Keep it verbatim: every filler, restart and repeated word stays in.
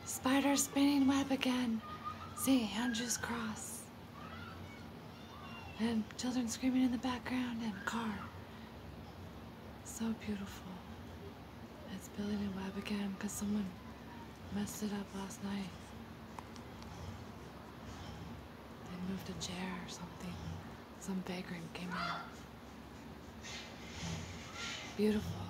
Spider spinning web again. Saint Andrew's Cross. And children screaming in the background and a car. So beautiful. It's building a web again because someone messed it up last night. They moved a chair or something. Some vagrant came in. Beautiful.